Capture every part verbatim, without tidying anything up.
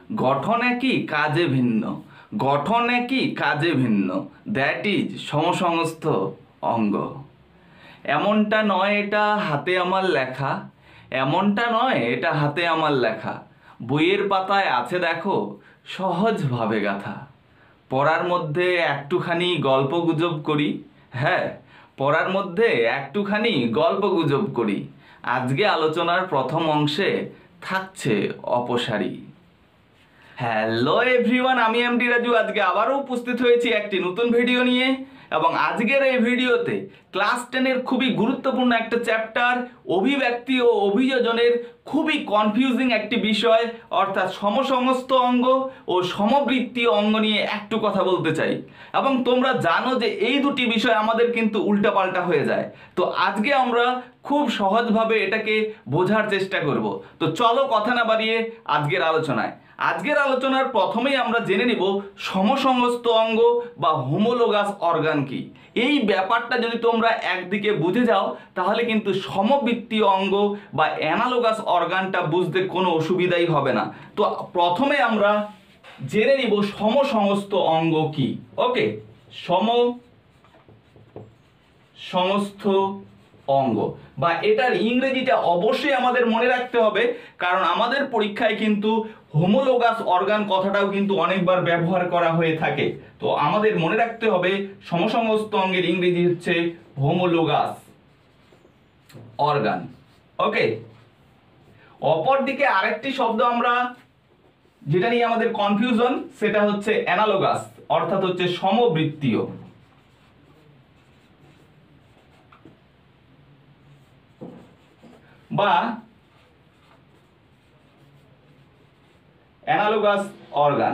গঠন একই কাজে ভিন্ন, গঠন একই কাজে ভিন্ন, দ্যাট ইজ সমসংস্থ অঙ্গ। এমনটা নয় এটা হাতে আমার লেখা, এমনটা নয় এটা হাতে আমার লেখা, বইয়ের পাতায় আছে দেখো সহজভাবে গাথা। পড়ার মধ্যে একটুখানি গল্প গুজব করি, হ্যাঁ পড়ার মধ্যে একটুখানি গল্প গুজব করি। আজকে আলোচনার প্রথম অংশে থাকছে অপসারী। হ্যালো এভরিওয়ান, আমি এমডি রাজু আজকে আবারও উপস্থিত হয়েছি একটি নতুন ভিডিও নিয়ে। এবং আজকের এই ভিডিওতে ক্লাস টেনের খুবই গুরুত্বপূর্ণ একটা চ্যাপ্টার অভিব্যক্তি ও অভিযোজনের খুবই কনফিউজিং একটি বিষয় অর্থাৎ সমসমস্ত অঙ্গ ও সমবৃত্তীয় অঙ্গ নিয়ে একটু কথা বলতে চাই। এবং তোমরা জানো যে এই দুটি বিষয় আমাদের কিন্তু উল্টাপাল্টা হয়ে যায়, তো আজকে আমরা খুব সহজভাবে এটাকে বোঝার চেষ্টা করব। তো চলো কথা না বাড়িয়ে আজকের আলোচনায়। আজকের আলোচনার প্রথমেই আমরা জেনে নিব সমসমস্ত অঙ্গ বা হোমোলোগাস অর্গান কি। এই ব্যাপারটা যদি তোমরা একদিকে বুঝে যাও তাহলে কিন্তু সমবৃত্তীয় অঙ্গ বা অ্যানালোগাস অর্গানটা বুঝতে কোনো অসুবিধাই হবে না। তো প্রথমে আমরা জেনে নিব সমসমস্ত অঙ্গ কি। ওকে, সম সমস্ত অঙ্গ বা এটার ইংরেজিটা অবশ্যই আমাদের মনে রাখতে হবে, কারণ আমাদের পরীক্ষায় কিন্তু হোমোলোগাস অর্গান কথাটাও কিন্তু অনেকবার ব্যবহার করা হয়ে থাকে। তো আমাদের মনে রাখতে হবে সমসমস্ত অঙ্গের ইংরেজি হচ্ছে হোমোলোগাস অর্গান। ওকে, অপরদিকে আরেকটি শব্দ আমরা যেটা নিয়ে আমাদের কনফিউশন সেটা হচ্ছে অ্যানালোগাস, অর্থাৎ হচ্ছে সমবৃত্তীয়। বা অ্যানালোগাস অর্গান।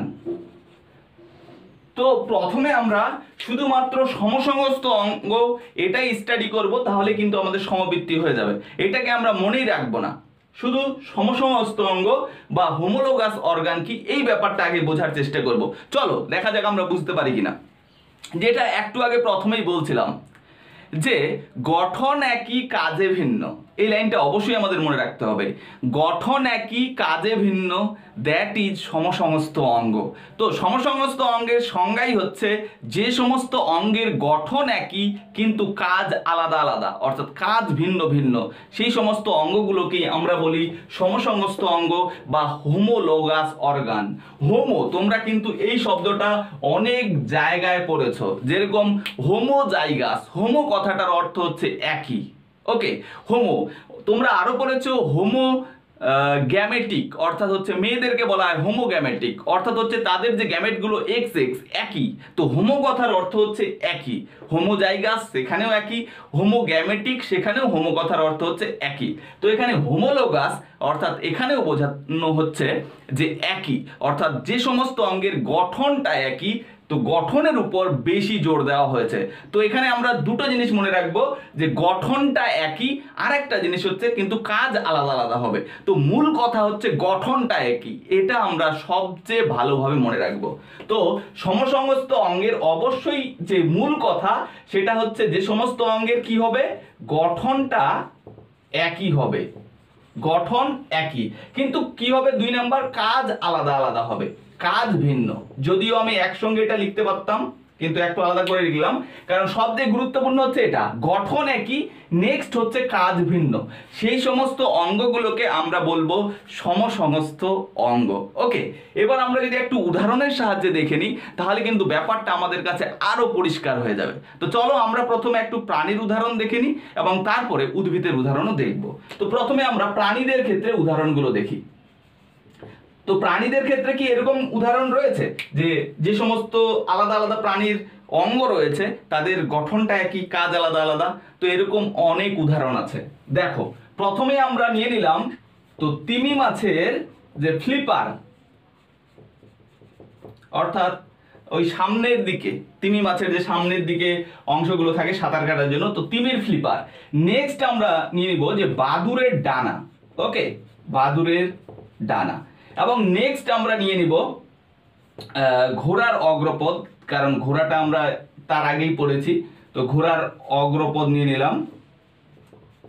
তো প্রথমে আমরা শুধুমাত্র সমসমস্ত অঙ্গ এটাই স্টাডি করব, তাহলে কিন্তু আমাদের সমবৃত্তি হয়ে যাবে। এটাকে আমরা মনেই রাখবো না, শুধু সমসমস্ত অঙ্গ বা হোমোলোগাস অর্গান কি এই ব্যাপারটা আগে বোঝার চেষ্টা করব। চলো দেখা যাক আমরা বুঝতে পারি কিনা। যেটা একটু আগে প্রথমেই বলছিলাম যে গঠন একই কাজে ভিন্ন, এই লাইনটা অবশ্যই আমাদের মনে রাখতে হবে। গঠন একই কাজে ভিন্ন, দ্যাট ইজ সমসমস্ত অঙ্গ। তো সমসমস্ত অঙ্গের সংজ্ঞাই হচ্ছে যে সমস্ত অঙ্গের গঠন একই কিন্তু কাজ আলাদা আলাদা, অর্থাৎ কাজ ভিন্ন ভিন্ন, সেই সমস্ত অঙ্গগুলোকেই আমরা বলি সমসমস্ত অঙ্গ বা হোমোলোগাস অর্গান। হোমো তোমরা কিন্তু এই শব্দটা অনেক জায়গায় পড়েছো, যেরকম হোমোজাইগাস, হোমো কথাটার অর্থ হচ্ছে একই। ওকে, হোমো তোমরা আরো পড়েছো হোমো গ্যামেটিক, অর্থাৎ হচ্ছে মেয়েদেরকে বলা হয় হোমোগ্যামেটিক, অর্থাৎ হচ্ছে তাদের যে গ্যামেটগুলো এক্স এক্স একই। তো হোমো কথার অর্থ হচ্ছে একই, হোমোজাইগাস সেখানেও একই, হোমোগ্যামেটিক সেখানেও হোমো কথার অর্থ হচ্ছে একই। তো এখানে হোমোলোগাস অর্থাৎ এখানেও বোঝানো হচ্ছে যে একই, অর্থাৎ যে সমস্ত অঙ্গের গঠনটা একই, তো গঠনের উপর বেশি জোর দেওয়া হয়েছে। তো এখানে আমরা দুটো জিনিস মনে রাখবো, যে গঠনটা একই, আর একটা জিনিস হচ্ছে কিন্তু কাজ আলাদা আলাদা হবে। তো মূল কথা হচ্ছে গঠনটা একই, এটা আমরা সবচেয়ে ভালোভাবে মনে রাখবো। তো সমসমস্ত অঙ্গের অবশ্যই যে মূল কথা সেটা হচ্ছে যে সমস্ত অঙ্গের কি হবে, গঠনটা একই হবে, গঠন একই, কিন্তু কি হবে দুই নাম্বার, কাজ আলাদা আলাদা হবে, কাজ ভিন্ন। যদিও আমি একসঙ্গে এটা লিখতে পারতাম কিন্তু একটু আলাদা করে লিখলাম, কারণ সবচেয়ে গুরুত্বপূর্ণ হচ্ছে এটা গঠন একই, নেক্সট হচ্ছে কাজ ভিন্ন। সেই সমস্ত অঙ্গগুলোকে আমরা বলবো সমসমস্ত অঙ্গ। ওকে, এবার আমরা যদি একটু উদাহরণের সাহায্যে দেখে নিই তাহলে কিন্তু ব্যাপারটা আমাদের কাছে আরো পরিষ্কার হয়ে যাবে। তো চলো আমরা প্রথমে একটু প্রাণীর উদাহরণ দেখে নিই এবং তারপরে উদ্ভিদের উদাহরণও দেখব। তো প্রথমে আমরা প্রাণীদের ক্ষেত্রে উদাহরণগুলো দেখি। তো প্রাণীদের ক্ষেত্রে কি এরকম উদাহরণ রয়েছে যে যে সমস্ত আলাদা আলাদা প্রাণীর অঙ্গ রয়েছে তাদের গঠনটা একই, কাজ আলাদা আলাদা? তো এরকম অনেক উদাহরণ আছে। দেখো প্রথমে আমরা নিয়ে নিলাম তো তিমি মাছের যে ফ্লিপার, অর্থাৎ ওই সামনের দিকে তিমি মাছের যে সামনের দিকে অংশগুলো থাকে সাঁতার কাটার জন্য, তো তিমির ফ্লিপার। নেক্সট আমরা নিয়ে নিব যে বাদুড়ের ডানা। ওকে, বাদুড়ের ডানা। এবং নেক্সট আমরা নিয়ে নিব ঘোড়ার অগ্রপদ, কারণ ঘোড়াটা আমরা তার আগেই পড়েছি, তো ঘোড়ার অগ্রপদ নিয়ে নিলাম।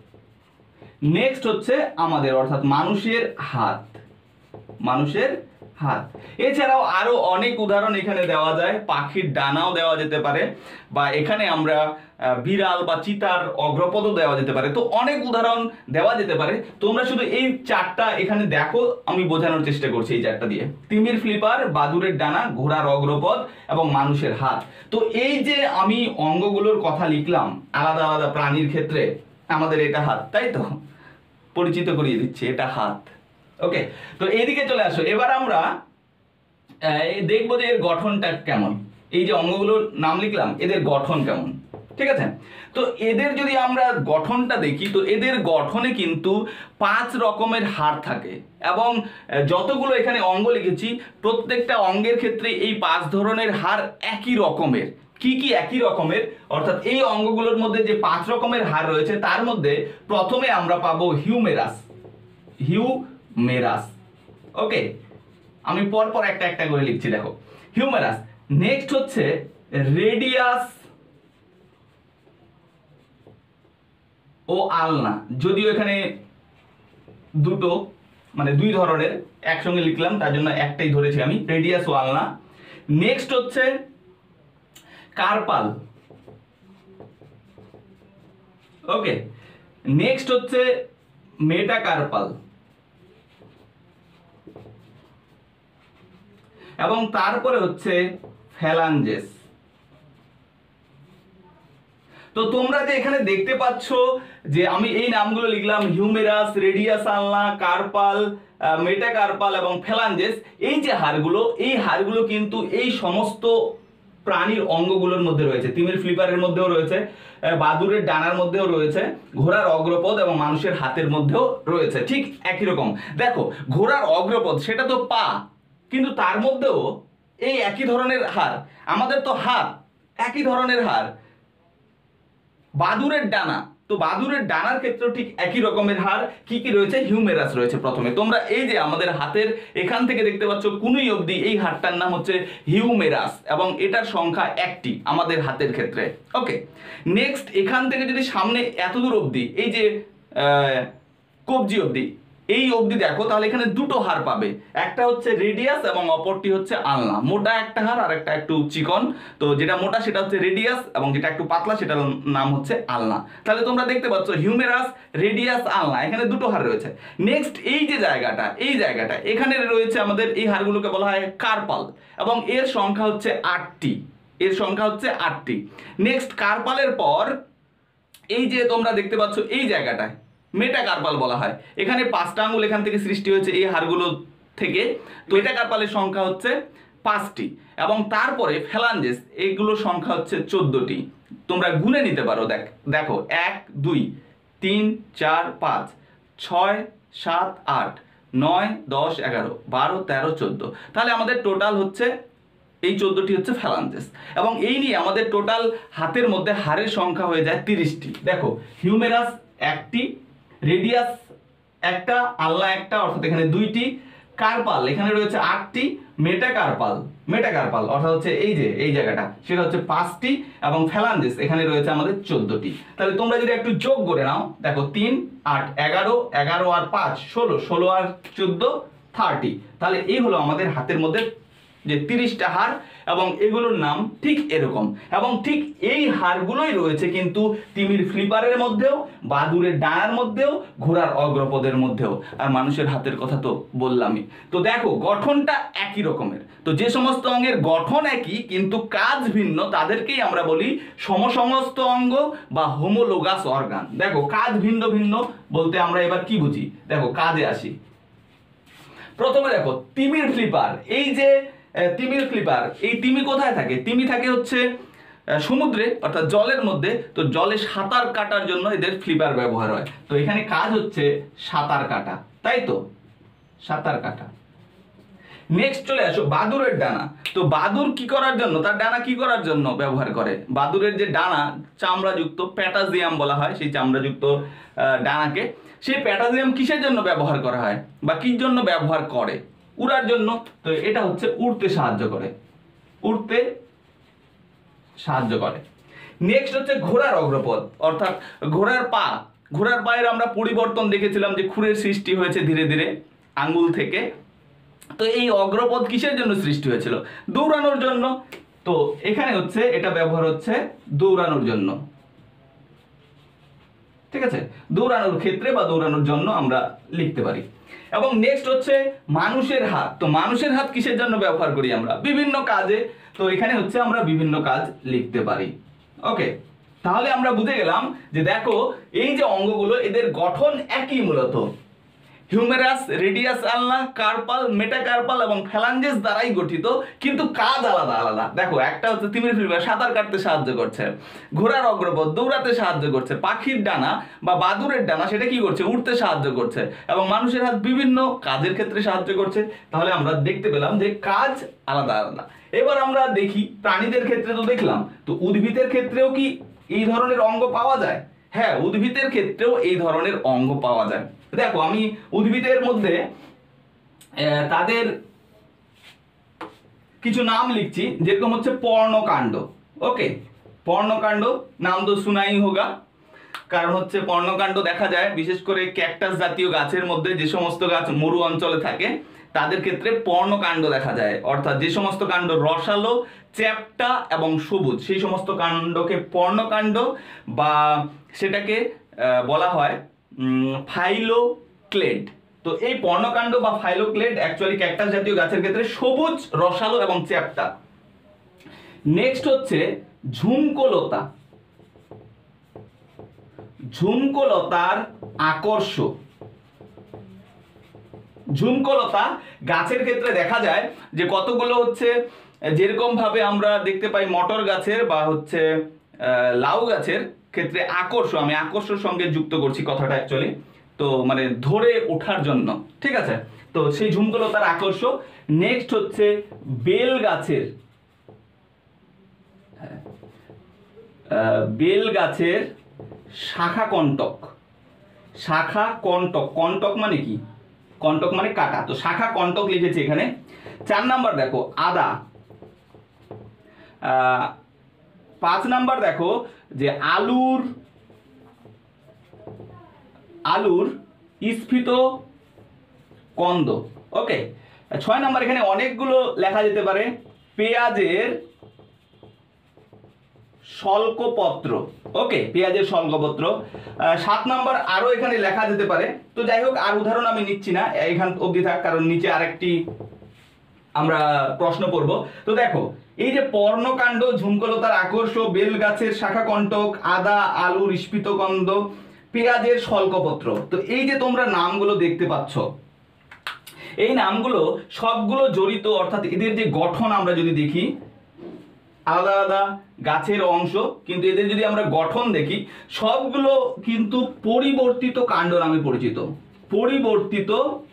নেক্সট হচ্ছে আমাদের অর্থাৎ মানুষের হাত, মানুষের হাত। এছাড়াও আরো অনেক উদাহরণ এখানে দেওয়া যায়, পাখির ডানাও দেওয়া যেতে পারে, বা এখানে আমরা বিড়াল বা চিতার অগ্রপদও দেওয়া যেতে পারে। তো অনেক উদাহরণ দেওয়া যেতে পারে। তোমরা শুধু এই চারটা এখানে দেখো, আমি বোঝানোর চেষ্টা করছি এই চারটা দিয়ে। তিমির ফ্লিপার, বাদুরের ডানা, ঘোড়ার অগ্রপদ এবং মানুষের হাত। তো এই যে আমি অঙ্গগুলোর কথা লিখলাম আলাদা আলাদা প্রাণীর ক্ষেত্রে, আমাদের এটা হাত, তাই তো? পরিচিত করিয়ে দিচ্ছি, এটা হাত। ওকে, তো এইদিকে চলে আসো। এবার আমরা দেখবো যে এর গঠনটা কেমন। এই যে অঙ্গগুলোর নাম লিখলাম, এদের গঠন কেমন, ঠিক আছে? তো এদের যদি আমরা গঠনটা দেখি, তো এদের গঠনে কিন্তু পাঁচ রকমের হাড় থাকে, এবং যতগুলো এখানে অঙ্গ লিখেছি প্রত্যেকটা অঙ্গের ক্ষেত্রে এই পাঁচ ধরনের হাড় একই রকমের। কি কি একই রকমের? অর্থাৎ এই অঙ্গগুলোর মধ্যে যে পাঁচ রকমের হাড় রয়েছে তার মধ্যে প্রথমে আমরা পাবো হিউমেরাস। হিউমেরাস, ওকে, আমি পরপর একটা একটা করে লিখছি, দেখো। হিউমেরাস, নেক্সট হচ্ছে রেডিয়াস ও আলনা, যদিও এখানে দুটো মানে দুই ধরনের একসঙ্গে লিখলাম তার জন্য একটাই ধরেছি আমি, রেডিয়াস ও আলনা। নেক্সট হচ্ছে কার্পাল, ওকে। নেক্সট হচ্ছে মেটাকার্পাল, এবং তারপরে হচ্ছে ফ্যালাঞ্জেস। তো তোমরা যে এখানে দেখতে পাচ্ছ যে আমি এই নামগুলো লিখলাম, humerus, radius ulna, carpal, metacarpal এবং ফ্যালাঞ্জেস, এই যে হাড়গুলো, এই হাড়গুলো কিন্তু এই সমস্ত প্রাণীর অঙ্গগুলোর মধ্যে রয়েছে। তিমির ফ্লিপারের মধ্যেও রয়েছে, বাদুরের ডানার মধ্যেও রয়েছে, ঘোড়ার অগ্রপদ এবং মানুষের হাতের মধ্যেও রয়েছে, ঠিক একই রকম। দেখো, ঘোড়ার অগ্রপদ সেটা তো পা, কিন্তু তার মধ্যেও এই একই ধরনের হাড়। আমাদের তো হাত, একই ধরনের হাড়। বাদুরের ডানা, তো বাদুরের ডানার ক্ষেত্রেও ঠিক একই রকমের হাড়। কি কি রয়েছে? হিউমেরাস রয়েছে প্রথমে। তোমরা এই যে আমাদের হাতের এখান থেকে দেখতে পাচ্ছ কুনুই অবধি, এই হাড়টার নাম হচ্ছে হিউমেরাস, এবং এটার সংখ্যা একটি আমাদের হাতের ক্ষেত্রে। ওকে, নেক্সট এখান থেকে যদি সামনে এতদূর অবধি, এই যে কবজি অবধি, এই অবধি দেখো, তাহলে এখানে দুটো হাড় পাবে, একটা হচ্ছে রেডিয়াস এবং অপরটি হচ্ছে আলনা। মোটা একটা হাড় আর একটা একটু চিকন। তো যেটা মোটা সেটা হচ্ছে রেডিয়াস, এবং যেটা একটু পাতলা সেটার নাম হচ্ছে আলনা। তাহলে তোমরা দেখতে পাচ্ছ হিউমেরাস, রেডিয়াস, আলনা, এখানে দুটো হাড় রয়েছে। নেক্সট এই যে জায়গাটা, এই জায়গাটা এখানে রয়েছে আমাদের, এই হাড়গুলোকে বলা হয় কার্পাল, এবং এর সংখ্যা হচ্ছে আটটি। এর সংখ্যা হচ্ছে আটটি। নেক্সট কার্পালের পর এই যে তোমরা দেখতে পাচ্ছ এই জায়গাটায় মেটাকার্পাল বলা হয়। এখানে পাঁচটা আঙুল এখান থেকে সৃষ্টি হয়েছে এই হাড়গুলো থেকে। তো মেটাকার্পালের সংখ্যা হচ্ছে পাঁচটি, এবং তারপরে ফ্যালাঞ্জেস, এইগুলোর সংখ্যা হচ্ছে চোদ্দটি। তোমরা গুনে নিতে পারো। দেখ দেখো এক, দুই, তিন, চার, পাঁচ, ছয়, সাত, আট, নয়, দশ, এগারো, বারো, তেরো, চোদ্দ। তাহলে আমাদের টোটাল হচ্ছে এই চোদ্দটি হচ্ছে ফ্যালাঞ্জেস, এবং এই নিয়ে আমাদের টোটাল হাতের মধ্যে হাড়ের সংখ্যা হয়ে যায় তিরিশটি। দেখো, হিউমেরাস একটি, রেডিয়াস একটা, আলনা একটা, অর্থাৎ এখানে দুইটি, কার্পাল এখানে রয়েছে আটটি, মেটাকার্পাল মেটাকার্পাল অর্থাৎ হচ্ছে এই যে এই জায়গাটা, সেটা হচ্ছে পাঁচটি, এবং ফ্যালাঞ্জেস এখানে রয়েছে আমাদের চোদ্দটি। তাহলে তোমরা যদি একটু যোগ করে নাও, দেখো তিন, আট, এগারো, এগারো আর পাঁচ, ষোলো, ষোলো আর চোদ্দ, থার্টি। তাহলে এই হলো আমাদের হাতের মধ্যে যে তিরিশটা হাড়, এবং এগুলোর নাম ঠিক এরকম। এবং ঠিক এই হাড়গুলোই রয়েছে কিন্তু তিমির ফ্লিপারের মধ্যেও, বাদুরের ডানার মধ্যেও, ঘোড়ার অগ্রপদের মধ্যেও, আর মানুষের হাতের কথা তো বললামই। তো দেখো, গঠনটা একই রকমের। তো যে সমস্ত অঙ্গের গঠন একই কিন্তু কাজ ভিন্ন, তাদেরকেই আমরা বলি সমসমস্ত অঙ্গ বা হোমোলোগাস অর্গান। দেখো, কাজ ভিন্ন ভিন্ন বলতে আমরা এবার কি বুঝি, দেখো কাজে আসি। প্রথমে দেখো, তিমির ফ্লিপার, এই যে তিমির ফ্লিপার, এই তিমি কোথায় থাকে? তিমি থাকে হচ্ছে সমুদ্রে, অর্থাৎ জলের মধ্যে। তো জলে সাঁতার কাটার জন্য এদের ফ্লিপার ব্যবহার হয়। তো এখানে কাজ হচ্ছে সাঁতার কাটা, তাই তো? সাঁতার কাটা। নেক্সট চলে আসো বাদুরের ডানা। তো বাদুর কি করার জন্য, তার ডানা কি করার জন্য ব্যবহার করে? বাদুরের যে ডানা চামড়াযুক্ত, প্যাটাজিয়াম বলা হয় সেই চামড়াযুক্ত ডানাকে, সেই প্যাটাজিয়াম কিসের জন্য ব্যবহার করা হয় বা কি জন্য ব্যবহার করে? উড়ার জন্য। তো এটা হচ্ছে উড়তে সাহায্য করে, উড়তে সাহায্য করে। নেক্সট হচ্ছে ঘোড়ার অগ্রপদ, অর্থাৎ ঘোড়ার পা। ঘোড়ার পায়ের আমরা পরিবর্তন দেখেছিলাম যে খুরের সৃষ্টি হয়েছে ধীরে ধীরে আঙ্গুল থেকে, তো এই অগ্রপদ কিসের জন্য সৃষ্টি হয়েছিল? দৌড়ানোর জন্য। তো এখানে হচ্ছে এটা ব্যবহার হচ্ছে দৌড়ানোর জন্য, ঠিক আছে, দৌড়ানোর ক্ষেত্রে বা দৌড়ানোর জন্য আমরা লিখতে পারি। এবং নেক্সট হচ্ছে মানুষের হাত। তো মানুষের হাত কিসের জন্য ব্যবহার করি আমরা? বিভিন্ন কাজে। তো এখানে হচ্ছে আমরা বিভিন্ন কাজ লিখতে পারি। ওকে, তাহলে আমরা বুঝে গেলাম যে দেখো এই যে অঙ্গগুলো এদের গঠন একই, মূলত humerus, radius ulna, carpal, metacarpal এবং ফ্যালাঞ্জেস দ্বারাই গঠিত, কিন্তু কাজ আলাদা আলাদা। দেখো একটা হচ্ছে তিমির ফিল্টার সাঁতার কাটতে সাহায্য করছে, ঘোড়ার অগ্রপথ দৌড়াতে সাহায্য করছে, পাখির ডানা বা বাদুড়ের ডানা সেটা কি করছে? উঠতে সাহায্য করছে, এবং মানুষের হাত বিভিন্ন কাজের ক্ষেত্রে সাহায্য করছে। তাহলে আমরা দেখতে পেলাম যে কাজ আলাদা আলাদা। এবার আমরা দেখি প্রাণীদের ক্ষেত্রে তো দেখলাম, তো উদ্ভিদের ক্ষেত্রেও কি এই ধরনের অঙ্গ পাওয়া যায়? হ্যাঁ, উদ্ভিদের ক্ষেত্রেও এই ধরনের অঙ্গ পাওয়া যায়। দেখো আমি উদ্ভিদের মধ্যে তাদের কিছু নাম লিখছি, যেরকম হচ্ছে পর্ণকাণ্ড। ওকে, পর্ণকাণ্ড নাম তো শুনাই হোগা, কারণ হচ্ছে পর্ণকাণ্ড দেখা যায় বিশেষ করে ক্যাকটাস জাতীয় গাছের মধ্যে, যে সমস্ত গাছ মরু অঞ্চলে থাকে তাদের ক্ষেত্রে পর্ণকাণ্ড দেখা যায়, অর্থাৎ যে সমস্ত কাণ্ড রসালো, চ্যাপ্টা এবং সবুজ সেই সমস্ত কাণ্ডকে পর্ণকাণ্ড বা সেটাকে বলা হয় ফাইলোক্লেড। তো এই পর্ণকাণ্ড বা ফাইলোক্লেড অ্যাকচুয়ালি ক্যাকটাস জাতীয় গাছের ক্ষেত্রে সবুজ, রসালো এবং চ্যাপ্টা। নেক্সট হচ্ছে ঝুমকোলতা। ঝুমকোলতার আকর্ষ। ঝুমকোলতা গাছের ক্ষেত্রে দেখা যায় যে কতগুলো হচ্ছে, যেরকম ভাবে আমরা দেখতে পাই মটর গাছের বা হচ্ছে লাউ গাছের ক্ষেত্রে আকর্ষ, আমি আকর্ষর সঙ্গে যুক্ত করছি কথাটা অ্যাকচুয়ালি, তো মানে ধরে ওঠার জন্য, ঠিক আছে। তো সেই ঝুমকোলতার আকর্ষ। নেক্সট হচ্ছে বেল গাছের, বেল গাছের শাখা কণ্টক। শাখা কণ্টক, কণ্টক মানে কি? কণ্টক মানে কাটা, তো শাখা কণ্টক লিখেছি এখানে। চার নাম্বার দেখো আদা। পাঁচ নাম্বার দেখো যে আলুর আলুর স্ফীত কন্দ। ওকে, ছয় নাম্বার এখানে অনেকগুলো লেখা যেতে পারে, পেঁয়াজের শল্কপত্র। ওকে, পেঁয়াজের শল্কপত্র। সাত নাম্বার আরো এখানে লেখা যেতে পারে, তো যাই হোক আর উদাহরণ আমি নিচ্ছি না, এখান অবধি থাক, কারণ নিচে আরেকটি আমরা প্রশ্ন পড়ব। তো দেখো এই যে পর্ণকাণ্ড, ঝুমকোলতার আকর্ষ, বেল গাছের শাখা কণ্টক, আদা, আলুর স্ফীতকন্দ, পেঁয়াজের শল্কপত্র, তো এই যে তোমরা নামগুলো দেখতে পাচ্ছ, এই নামগুলো সবগুলো জড়িত, অর্থাৎ এদের যে গঠন আমরা যদি দেখি আলাদা আলাদা গাছের অংশ, কিন্তু এদের যদি আমরা গঠন দেখি সবগুলো কিন্তু পরিবর্তিত কাণ্ড নামে পরিচিত। পরিবর্তিত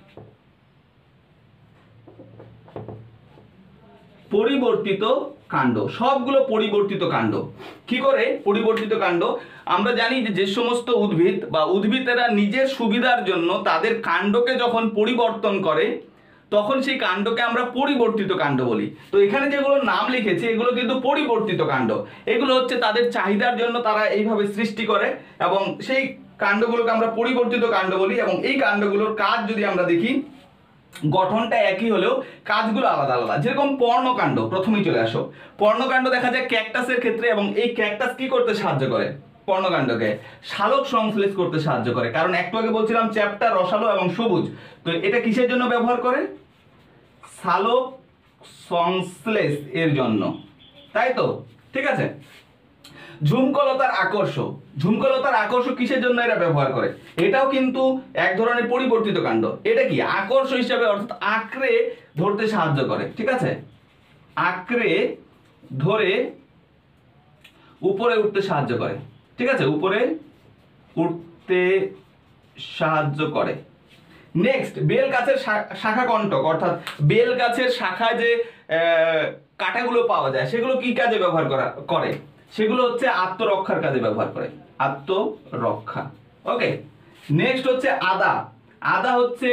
পরিবর্তিত কাণ্ড, সবগুলো পরিবর্তিত কাণ্ড। কি করে পরিবর্তিত কাণ্ড? আমরা জানি যে যে সমস্ত উদ্ভিদ বা উদ্ভিদেরা নিজের সুবিধার জন্য তাদের কাণ্ডকে যখন পরিবর্তন করে তখন সেই কাণ্ডকে আমরা পরিবর্তিত কাণ্ড বলি। তো এখানে যেগুলো নাম লিখেছি এগুলো কিন্তু পরিবর্তিত কাণ্ড, এগুলো হচ্ছে তাদের চাহিদার জন্য তারা এইভাবে সৃষ্টি করে এবং সেই কাণ্ডগুলোকে আমরা পরিবর্তিত কাণ্ড বলি। এবং এই কাণ্ডগুলোর কাজ যদি আমরা দেখি গঠনটা একই হলেও কাজগুলো আলাদা আলাদা। যেরকম পর্ণকাণ্ড, প্রথমেই চলে আসো, পর্ণকাণ্ড দেখা যায় ক্যাকটাসের ক্ষেত্রে, এবং এই ক্যাকটাস কি করতে সাহায্য করে? পর্ণকাণ্ডকে শালক সংশ্লেষ করতে সাহায্য করে, কারণ একটু আগে বলছিলাম চ্যাপ্টা, রসালো এবং সবুজ, তো এটা কিসের জন্য ব্যবহার করে? শালক সংশ্লেষ এর জন্য, তাই তো, ঠিক আছে। ঝুমকোলতার আকর্ষ, ঝুমকোলতার আকর্ষ কিসের জন্য এরা ব্যবহার করে? এটাও কিন্তু এক ধরনের পরিবর্তিত কাণ্ড। এটা কি? আকর্ষ হিসাবে, অর্থাৎ আঁকড়ে ধরতে সাহায্য করে, ঠিক আছে, আঁকড়ে ধরে উপরে উঠতে সাহায্য করে, ঠিক আছে, উপরে উঠতে সাহায্য করে। নেক্সট বেল গাছের শাখা কণ্টক, অর্থাৎ বেল গাছের শাখায় যে কাঁটাগুলো পাওয়া যায় সেগুলো কি কাজে ব্যবহার করা করে? সেগুলো হচ্ছে আত্মরক্ষার কাজে ব্যবহার করে, আত্মরক্ষা। ওকে, নেক্সট হচ্ছে আদা। আদা হচ্ছে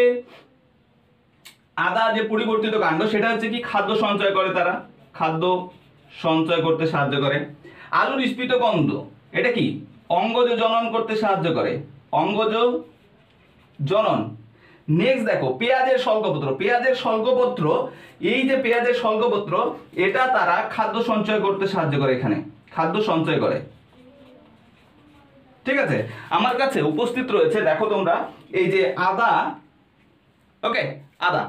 আদা যে পরিবর্তিত কাণ্ড সেটা হচ্ছে কি? খাদ্য সঞ্চয় করে, তারা খাদ্য সঞ্চয় করতে সাহায্য করে। আলুর স্ফীতকন্দ, এটা কি? অঙ্গজ জনন করতে সাহায্য করে, অঙ্গজ জনন। নেক্সট দেখো পেঁয়াজের শল্কপত্র। পেঁয়াজের শল্কপত্র, এই যে পেঁয়াজের শল্কপত্র, এটা তারা খাদ্য সঞ্চয় করতে সাহায্য করে, এখানে খাদ্য সঞ্চয় করে। ঠিক আছে, আমার কাছে উপস্থিত রয়েছে, দেখো তোমরা, এই যে আদা, ওকে, আদা,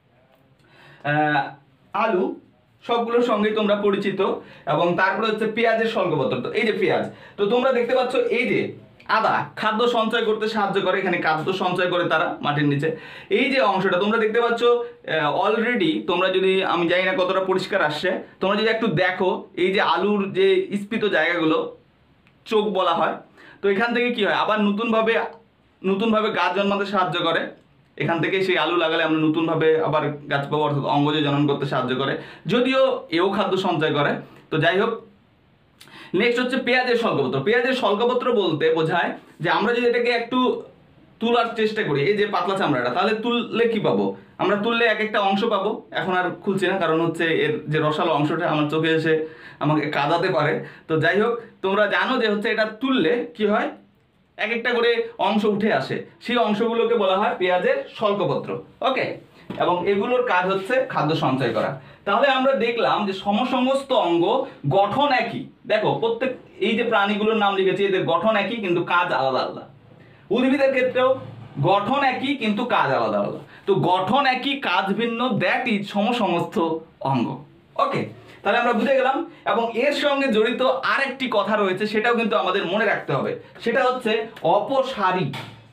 আলু, সবগুলোর সঙ্গেই তোমরা পরিচিত, এবং তারপরে হচ্ছে পেঁয়াজের শল্কপত্র। তো এই যে পেঁয়াজ, তো তোমরা দেখতে পাচ্ছ এই যে আদা খাদ্য সঞ্চয় করতে সাহায্য করে, এখানে খাদ্য সঞ্চয় করে তারা মাটির নিচে। এই যে অংশটা তোমরা দেখতে পাচ্ছ অলরেডি, তোমরা যদি, আমি জানি না কতটা পরিষ্কার আসছে, তোমরা যদি একটু দেখো, এই যে আলুর যে স্ফীত জায়গাগুলো চোখ বলা হয়, তো এখান থেকে কি হয়, আবার নতুনভাবে নতুনভাবে গাছ জন্মাতে সাহায্য করে। এখান থেকে সেই আলু লাগালে আমরা নতুনভাবে আবার গাছ পাবো, অর্থাৎ অঙ্গজ জনন করতে সাহায্য করে, যদিও এও খাদ্য সঞ্চয় করে। তো যাই হোক, নেক্সট হচ্ছে পেঁয়াজের শল্কপত্র। পেঁয়াজের শল্কপত্র বলতে বোঝায় যে আমরা যদি এটাকে একটু তোলার চেষ্টা করি, এই যে পাতলা চামড়াটা, তাহলে তুললে কি পাবো, আমরা তুললে এক একটা অংশ পাবো। এখন আর খুলছি না, কারণ হচ্ছে এর যে রসালো অংশটা আমার চোখে এসে আমাকে কাঁদাতে পারে। তো যাই হোক, তোমরা জানো যে হচ্ছে এটা তুললে কি হয়, এক একটা করে অংশ উঠে আসে, সেই অংশগুলোকে বলা হয় পেঁয়াজের শল্কপত্র। ওকে, এবং এগুলোর কাজ হচ্ছে খাদ্য সঞ্চয় করা। তাহলে আমরা দেখলাম যে সমসমস্ত অঙ্গ, গঠন একই। দেখো প্রত্যেক এই যে প্রাণীগুলোর নাম লিখেছি, এদের গঠন একই কিন্তু কাজ আলাদা আলাদা। উদ্ভিদের ক্ষেত্রেও গঠন একই কিন্তু কাজ আলাদা আলাদা। তো গঠন একই, কাজ ভিন্ন, দ্যাট ইজ সমসমস্ত অঙ্গ। ওকে, তাহলে আমরা বুঝে গেলাম। এবং এর সঙ্গে জড়িত আরেকটি কথা রয়েছে, সেটাও কিন্তু আমাদের মনে রাখতে হবে, সেটা হচ্ছে অপসারী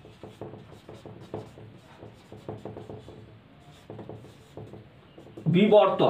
বিবর্তন।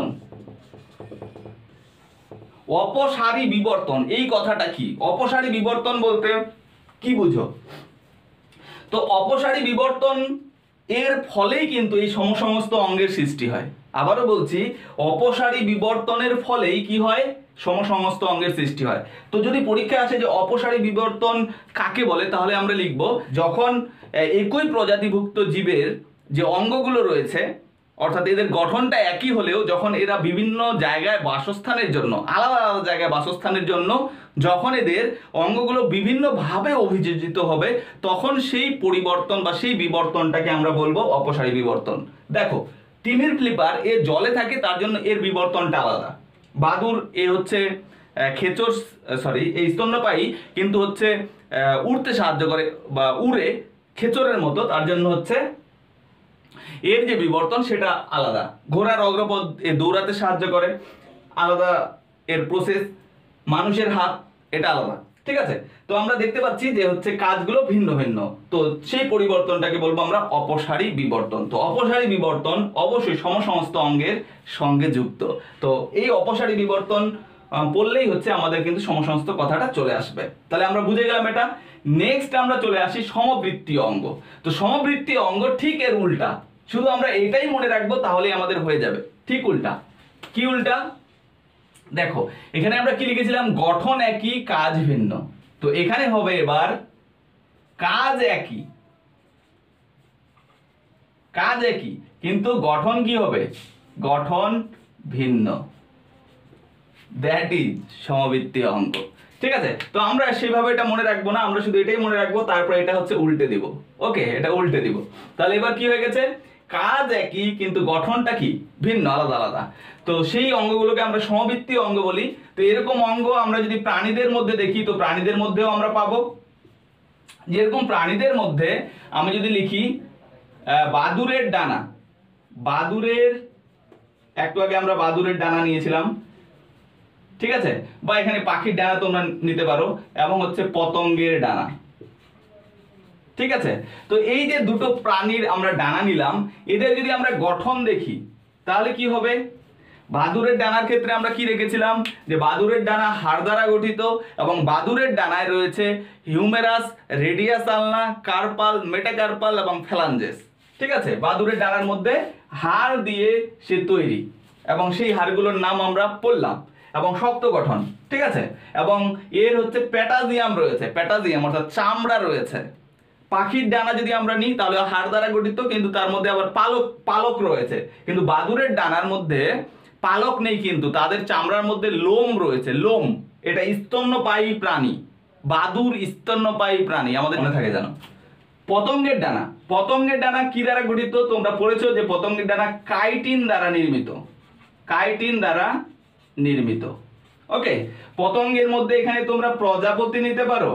অপসারী বিবর্তন, এই কথাটা কি? অপসারী বিবর্তন বলতে কি বুঝো? তো অপসারী বিবর্তন এর ফলেই কিন্তু এই সমসমস্ত অঙ্গের সৃষ্টি হয়। আবারও বলছি, অপসারী বিবর্তনের ফলেই কি হয়, সমসমস্ত অঙ্গের সৃষ্টি হয়। তো যদি পরীক্ষায় আসে যে অপসারী বিবর্তন কাকে বলে, তাহলে আমরা লিখব যখন একই প্রজাতিভুক্ত জীবের যে অঙ্গগুলো রয়েছে, অর্থাৎ এদের গঠনটা একই হলেও যখন এরা বিভিন্ন জায়গায় বাসস্থানের জন্য, আলাদা আলাদা জায়গায় বাসস্থানের জন্য যখন এদের অঙ্গগুলো বিভিন্নভাবে অভিযোজিত হবে, তখন সেই পরিবর্তন বা সেই বিবর্তনটাকে আমরা বলবো অপসারী বিবর্তন। দেখো, তিমির ফ্লিপার এ জলে থাকে, তার জন্য এর বিবর্তনটা আলাদা। বাদুর এ হচ্ছে খেচর, সরি এই স্তন্যপায়ী, কিন্তু হচ্ছে উড়তে সাহায্য করে বা উড়ে খেচরের মতো, তার জন্য হচ্ছে এর যে বিবর্তন সেটা আলাদা। ঘোড়ার অগ্রপদ এ দৌড়াতে সাহায্য করে, আলাদা এর প্রসেস। মানুষের হাত, এটা আলাদা। ঠিক আছে, তো আমরা দেখতে পাচ্ছি যে হচ্ছে কাজগুলো ভিন্ন ভিন্ন, তো সেই পরিবর্তনটাকে বলবো আমরা অপসারী বিবর্তন। তো অপসারী বিবর্তন অবশ্যই সমসমস্ত অঙ্গের সঙ্গে যুক্ত। তো এই অপসারী বিবর্তন পড়লেই হচ্ছে আমাদের কিন্তু সমসমস্ত কথাটা চলে আসবে। তাহলে আমরা বুঝে গেলাম এটা। নেক্সট আমরা চলে আসি সমবৃত্তীয় অঙ্গ। তো সমবৃত্তীয় অঙ্গ ঠিক এর উল্টা, শুধু আমরা এটাই মনে রাখবো, তাহলেই আমাদের হয়ে যাবে। ঠিক উল্টা। কি উল্টা? দেখো, এখানে আমরা কি লিখেছিলাম, গঠন একই কাজ ভিন্ন। তো এখানে হবে এবার কাজ একই, কাজ একই কিন্তু গঠন কি হবে, গঠন ভিন্ন। দ্যাট ইজ সমবৃত্তীয় অঙ্গ। ঠিক আছে, তো আমরা সেভাবে এটা মনে রাখবো না, আমরা শুধু এটাই মনে রাখবো, তারপর এটা হচ্ছে উল্টে দিব। ওকে, এটা উল্টে দিব। তাহলে এবার কি হয়ে গেছে, কাজ একই কিন্তু গঠনটা কি ভিন্ন, আলাদা আলাদা। তো সেই অঙ্গগুলোকে আমরা সমবৃত্তীয় অঙ্গ বলি। তো এরকম অঙ্গ আমরা যদি প্রাণীদের মধ্যে দেখি, তো প্রাণীদের মধ্যেও আমরা পাবো। যেরকম প্রাণীদের মধ্যে আমি যদি লিখি বাদুরের ডানা, বাদুরের, একটু আগে আমরা বাদুরের ডানা নিয়েছিলাম, ঠিক আছে, বা এখানে পাখির ডানা তোমরা নিতে পারো, এবং হচ্ছে পতঙ্গের ডানা। ঠিক আছে, তো এই যে দুটো প্রাণীর আমরা ডানা নিলাম, এদের যদি আমরা গঠন দেখি তাহলে কি হবে, বাদুরের ডানার ক্ষেত্রে আমরা কি রেখেছিলাম, যে বাদুরের ডানা হাড় দ্বারা গঠিত, এবং বাদুরের ডানায় রয়েছে humerus, radius ulna, carpal, metacarpal এবং ফ্যালাঞ্জেস। ঠিক আছে, বাদুরের ডানার মধ্যে হাড় দিয়ে সে তৈরি, এবং সেই হাড়গুলোর নাম আমরা পড়লাম, এবং শক্ত গঠন। ঠিক আছে, এবং এর হচ্ছে প্যাটাজিয়াম রয়েছে, প্যাটাজিয়াম অর্থাৎ চামড়া রয়েছে। পাখির ডানা যদি আমরা নিই তাহলে হাড় দ্বারা গঠিত, কিন্তু তার মধ্যে আবার পালক পালক রয়েছে। কিন্তু বাদুরের ডানার মধ্যে পালক নেই, কিন্তু তাদের চামড়ার মধ্যে লোম রয়েছে, লোম। এটা স্তন্যপায়ী প্রাণী, বাদুর স্তন্যপায়ী প্রাণী, আমাদের মনে থাকে জানো। পতঙ্গের ডানা, পতঙ্গের ডানা কি দ্বারা গঠিত? তোমরা পড়েছো যে পতঙ্গের ডানা কাইটিন দ্বারা নির্মিত, কাইটিন দ্বারা নির্মিত। ওকে, পতঙ্গের মধ্যে এখানে তোমরা প্রজাপতি নিতে পারো,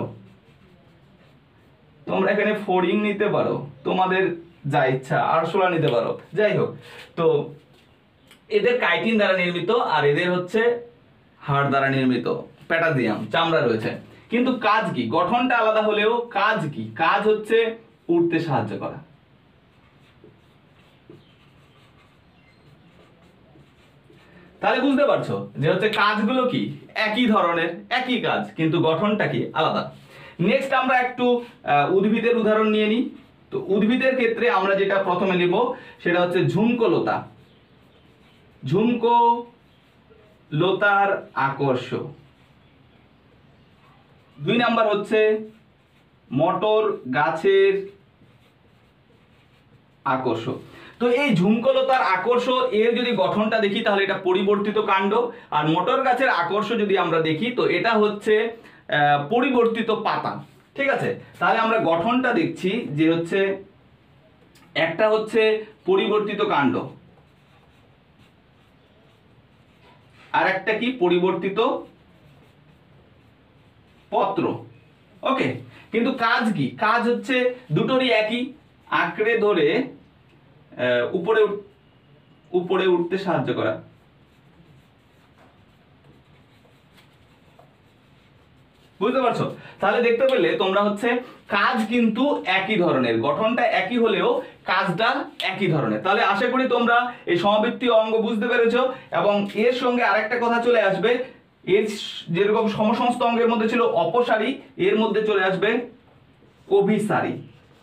তোমরা এখানে ফড়িং নিতে পারো, তোমাদের যা ইচ্ছা, আরশোলা নিতে পারো, যাই হোক। তো এদের কাইটিন দ্বারা নির্মিত, আর এদের হচ্ছে হাড় দ্বারা নির্মিত, প্যাটাজিয়াম, চামড়া রয়েছে। কিন্তু কাজ কি? গঠনটা আলাদা হলেও কাজ কি? কাজ হচ্ছে উড়তে সাহায্য করা। তাহলে বুঝতে পারছো যে হচ্ছে কাজগুলো কি একই ধরনের, একই কাজ, কিন্তু গঠনটা কি আলাদা। নেক্সট আমরা একটু উদ্ভিদের উদাহরণ নিয়ে নিই। তো উদ্ভিদের ক্ষেত্রে আমরা যেটা প্রথমে নিব সেটা হচ্ছে ঝুমকো লতা, ঝুমকো লতার আকর্ষ। দুই নাম্বার হচ্ছে মটর গাছের আকর্ষ। তো এই ঝুমকলতার আকর্ষ এর যদি গঠনটা দেখি তাহলে এটা পরিবর্তিত কাণ্ড, আর মটর গাছের আকর্ষ যদি আমরা দেখি তো এটা হচ্ছে পরিবর্তিত পাতা। ঠিক আছে, তাহলে আমরা গঠনটা দেখছি যে হচ্ছে একটা হচ্ছে পরিবর্তিত কাণ্ড, আর একটা কি পরিবর্তিত পত্র। ওকে, কিন্তু কাজ কি? কাজ হচ্ছে দুটোরই একই, আঁকড়ে ধরে উপরে উপরে উঠতে সাহায্য করা। বুঝতে পারছো? তাহলে দেখতে পেলে তোমরা হচ্ছে কাজ কিন্তু একই ধরনের, গঠনটা একই হলেও কাজটা একই ধরনের। তাহলে আশা করি তোমরা এই সমবৃত্তীয় অঙ্গ বুঝতে পেরেছো, এবং এর সঙ্গে আরেকটা কথা চলে আসবে, এর যেরকম সমসমস্ত অঙ্গের মধ্যে ছিল অপসারী, এর মধ্যে চলে আসবে অভিসারী।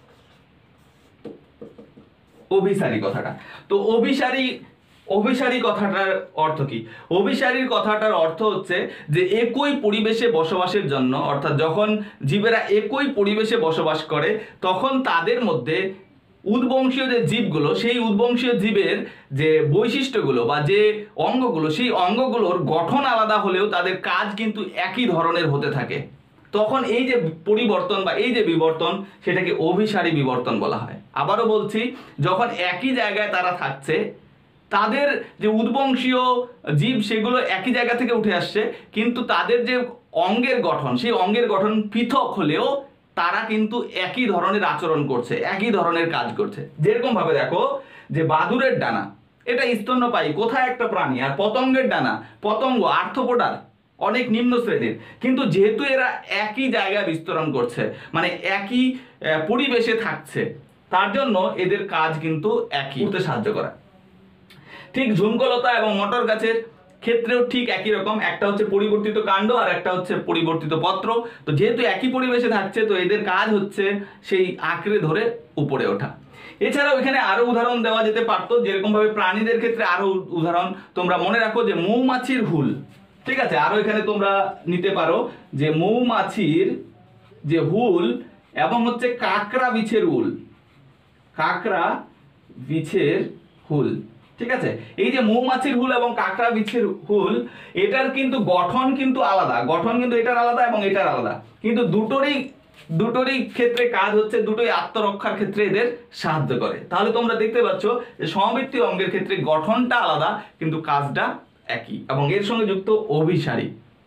অভিসারী কথাটা, তো অভিসারী অভিসারী কথাটার অর্থ কি? অভিসারীর কথাটার অর্থ হচ্ছে যে একই পরিবেশে বসবাসের জন্য, অর্থাৎ যখন জীবেরা একই পরিবেশে বসবাস করে তখন তাদের মধ্যে উদ্বংশীয় যে জীবগুলো, সেই উদ্বংশীয় জীবের যে বৈশিষ্ট্যগুলো বা যে অঙ্গগুলো, সেই অঙ্গগুলোর গঠন আলাদা হলেও তাদের কাজ কিন্তু একই ধরনের হতে থাকে। তখন এই যে পরিবর্তন বা এই যে বিবর্তন, সেটাকে অভিসারী বিবর্তন বলা হয়। আবারও বলছি, যখন একই জায়গায় তারা থাকছে, তাদের যে উদ্বংশীয় জীব সেগুলো একই জায়গা থেকে উঠে আসছে, কিন্তু তাদের যে অঙ্গের গঠন, সেই অঙ্গের গঠন পৃথক হলেও তারা কিন্তু একই ধরনের আচরণ করছে, একই ধরনের কাজ করছে। যেরকম ভাবে দেখো যে বাদুড়ের ডানা, এটা স্তন্যপায়ী কোথায় একটা প্রাণী, আর পতঙ্গের ডানা, পতঙ্গ আর্থ্রোপোডার, অনেক নিম্ন শ্রেণীর, কিন্তু যেহেতু এরা একই জায়গায় বিস্তরণ করছে, মানে একই পরিবেশে থাকছে, তার জন্য এদের কাজ কিন্তু একই, উঠতে সাহায্য করা। ঠিক ঝুমকলতা এবং মটর গাছের ক্ষেত্রেও ঠিক একই রকম, একটা হচ্ছে পরিবর্তিত কাণ্ড আর একটা হচ্ছে পরিবর্তিত পত্র। তো যেহেতু একই পরিবেশে থাকছে, তো এদের কাজ হচ্ছে সেই আঁকড়ে ধরে উপরে ওঠা। এছাড়াও এখানে আরো উদাহরণ দেওয়া যেতে পারতো, যেরকম ভাবে প্রাণীদের ক্ষেত্রে আরো উদাহরণ তোমরা মনে রাখো যে মৌমাছির হুল। ঠিক আছে, আরো এখানে তোমরা নিতে পারো যে মৌমাছির যে হুল এবং হচ্ছে কাঁকড়া বিছের হুল, কাঁকড়া বিছের হুল। ঠিক আছে, এই যে মৌমাছির হুল এবং কাঁকড়া বিছের হুল, এটার কিন্তু গঠন কিন্তু আলাদা, গঠন কিন্তু এটার আলাদা এবং এটার আলাদা, কিন্তু দুটোরই দুটোরই ক্ষেত্রে কাজ হচ্ছে, দুটোই আত্মরক্ষার ক্ষেত্রে এদের সাহায্য করে। তাহলে তোমরা দেখতে পাচ্ছ যে সমবৃত্তীয় অঙ্গের ক্ষেত্রে গঠনটা আলাদা কিন্তু কাজটা একই, এবং এর সঙ্গে যুক্ত অভিসারী।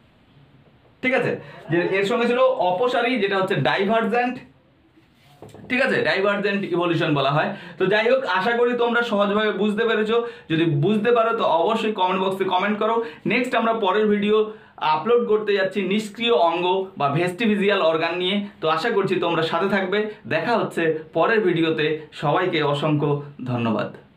ঠিক আছে, যে এর সঙ্গে ছিল অপসারী, যেটা হচ্ছে ডাইভারজেন্ট। ঠিক আছে, ডাইভারজেন্ট ইভলিউশন বলা হয়। তো যাই হোক, আশা করি তোমরা সহজভাবে বুঝতে পেরেছো। যদি বুঝতে পারো তো অবশ্যই কমেন্ট বক্সে কমেন্ট করো। নেক্সট আমরা পরের ভিডিও আপলোড করতে যাচ্ছি নিষ্ক্রিয় অঙ্গ বা ভেস্টিভিজিয়াল অর্গান নিয়ে। তো আশা করছি তোমরা সাথে থাকবে। দেখা হচ্ছে পরের ভিডিওতে। সবাইকে অসংখ্য ধন্যবাদ।